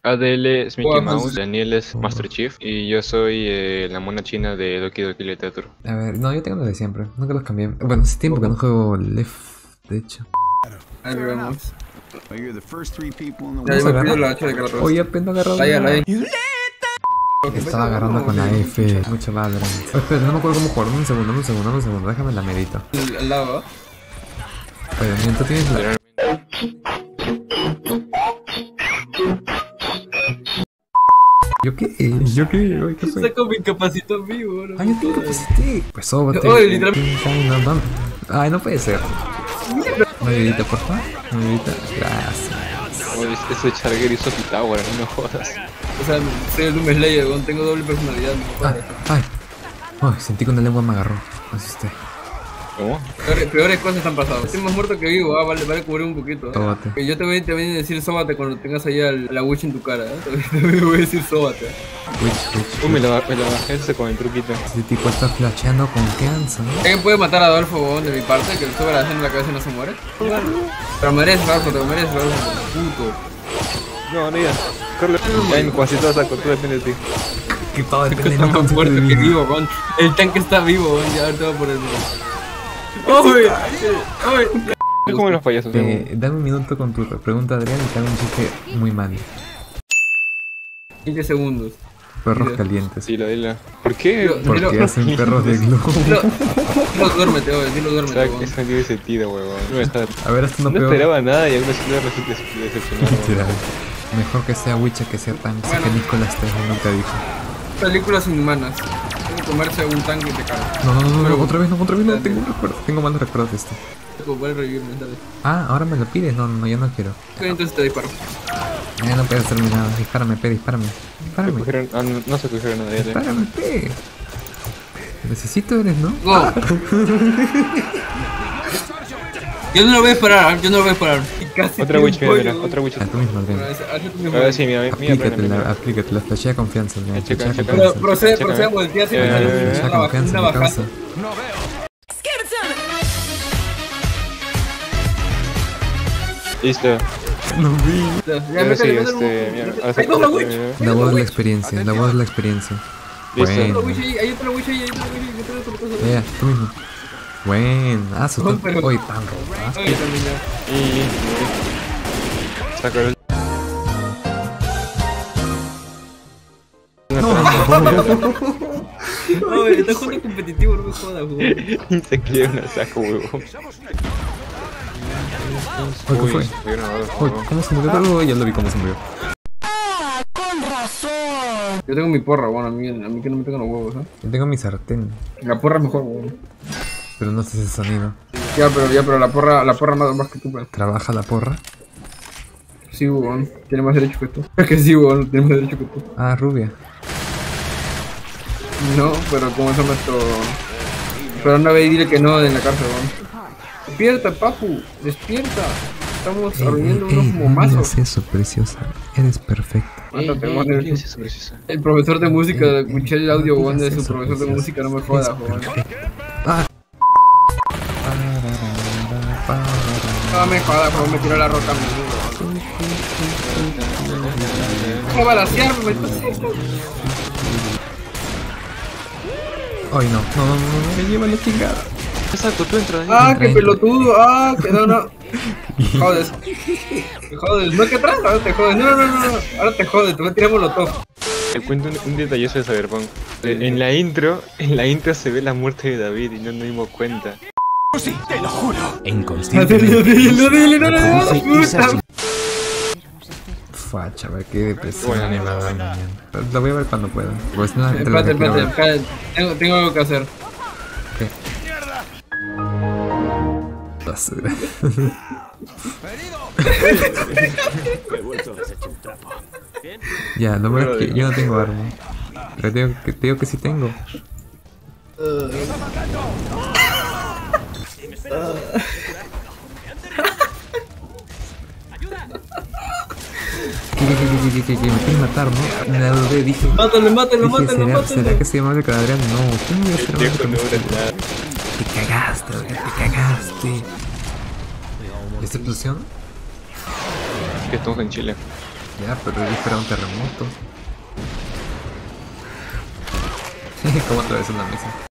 Adele es Mickey Wow. Mouse, Daniel es Master Chief y yo soy la mona china de Doki Doki Literature. A ver, no, yo tengo los de siempre. Nunca los cambié. Bueno, hace tiempo que no juego Left, de hecho. Ahí vemos. Well, you're the first three people in the Ya, world. yo me agarra? pido la hacha de Kratos. Oye, apenas agarrado. Ahí, nada. ahí. Estaba agarrando con la F. Mucho Valorant. Oh, espera, no me acuerdo cómo jugar. Un segundo. Déjame la medito. Al lado, ¿eh? Oye, Daniel, tú tienes la... ¿Yo qué? Oye, ¿qué soy? Saco mi incapacito en vivo, ¿no? Ay, yo tengo capacité. Pues sóbate. Oye, literalmente. Ay, no. Ay, no puede ser. Una ayudita, por favor. Una ayudita. Gracias. Oye, ese Charger hizo Pitágoras, no me jodas. O sea, soy el Doom Slayer, weón, tengo doble personalidad. No Ay. Ay, sentí que una lengua me agarró. Me asusté. ¿Cómo? Peores cosas han pasado. Estoy más muerto que vivo, vale cubrir un poquito. Sóbate. Yo te voy a decir sóbate cuando tengas ahí a la witch en tu cara, ¿eh? Te voy a decir sóbate. Uy, me la bajé ese con el truquito. Este tipo está flasheando confianza, ¿no? ¿Alguien puede matar a Adolfo, weón, de mi parte? Que le sube la haciendo la cabeza y no se muere. Pero mereces, Adolfo, te lo mereces, Adolfo. Puto. No, no ya. Carlos, ya en casi toda esa cultura depende de ti. Que todo depende Está más muerto que vivo, weón. El tanque está vivo, weón. Ya ahorita va por el. ¡Uy! ¡Uy! Es como los payasos. Dame un minuto con tu pregunta, Adrián, y te hago un chiste muy mal. 15 segundos. Perros Mira. calientes. Dilo, dilo. ¿Por qué? Porque hacen perros de globo. Dilo, duérmete, weón. Dilo, duérmete, Exacto, weón. eso no tiene sentido, huevón. No, A ver, esto no no peor. esperaba nada y aún así me resulta decepcionado. Literal. Mejor que sea Witcher que sea tan que Nicolas Tesla nunca dijo. Películas inhumanas. Tiene que comerse un tanque y te cagas. No, otra vez no, tengo un recuerdo. Tengo malos recuerdos de esto. Puedes revivirme, dale. Ah, ahora me lo pides. No, yo no quiero. Ok, entonces te disparo. No puedes hacerme nada. Dispárame, dispárame. No se cogieron a nadie. Dispárame, Necesito eres, ¿no? ¡Go! Yo no lo voy a disparar, yo no lo voy a disparar. Y casi Otra tiro witch, un pollo, mira, weón. otra witch. A tú mismo, Adrián. Hazle tú mismo. A ver, sí, mira, Aplícatela, flashea confianza, Adrián. Checa, Flashea checa. confianza. Procede a voltear y Flashea una confianza, mi bajada. causa. Listo. No vi. Ya, Ahora sí, métele, mira, ahí está la witch. La voz de la experiencia, la voz de la experiencia. Listo. Hay otra Bueno. witch ahí, hay otra witch ahí, métele otra cosa. Ya, tú mismo. Bueno, No, pero- Hoy tan robaste. Ay, también ya. Y saco el... Ay, está jugando competitivo, no me jodas, weón. Y se cayó una saco, huevón. Oye, ¿qué fue? Uy, ¿cómo se murió? Ya lo vi cómo se murió. Yo tengo mi porra, bueno, a mí que no me pegan los huevos, ¿eh? Yo tengo mi sartén, La porra es mejor, weón. pero no sé ese sonido. Ya, pero la porra más que tú, pues. ¿Trabaja la porra? Sí, weón, tiene más derecho que tú. Es que sí, weón, tiene más derecho que tú. Ah, rubia. No, pero como eso me esto. Pero anda a ver y dile que no en la cárcel, weón. Despierta, papu, despierta. Estamos arruinando unos no momazos. digas eso, preciosa. Eres perfecta. Mándate, weón. ¿Qué es eso, preciosa? El profesor de música, escuché el audio, weón, de su profesor de música, no me jodas, weón. Ah. No me jodas, weón, me tiró la roca a mí, weón. ¿Cómo balancearme? Me estás haciendo. Ay, no, me lleva la chingada. Exacto, tú entras. Ah, qué pelotudo, que no. Jodes. Te jodes, no que atrás, ahora te jodes. No. Ahora te jodes, te voy a tirar molotov. Te cuento un detalloso de Cyberpunk. En la intro se ve la muerte de David y no nos dimos cuenta. No. Facha, a ver qué depresión. Bueno, me va a dar mañana. Lo voy a ver cuando pueda. Pues no, Espérate. Tengo algo que hacer. ¿Qué? Basura. Ya, lo malo es que yo no tengo arma. Pero te digo que sí tengo. ¿Qué? Me quieres matar, ¿no? Me la dudé, dije. Mátalo. ¿Será que se llama el Adrián? No, ¿quién me iba a hacer Viejo, mal no con era esto? nada. Te cagaste, Adrián, te cagaste. ¿Esta explosión? Que estamos en Chile. Ya, pero yo esperaba un terremoto. ¿Cómo atravesó la mesa?